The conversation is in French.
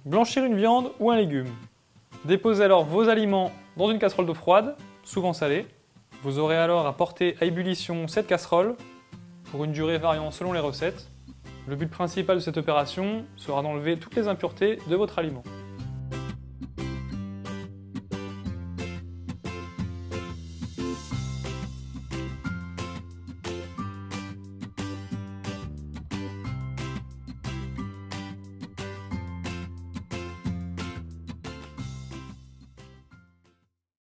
Blanchir une viande ou un légume. Déposez alors vos aliments dans une casserole d'eau froide, souvent salée. Vous aurez alors à porter à ébullition cette casserole pour une durée variant selon les recettes. Le but principal de cette opération sera d'enlever toutes les impuretés de votre aliment.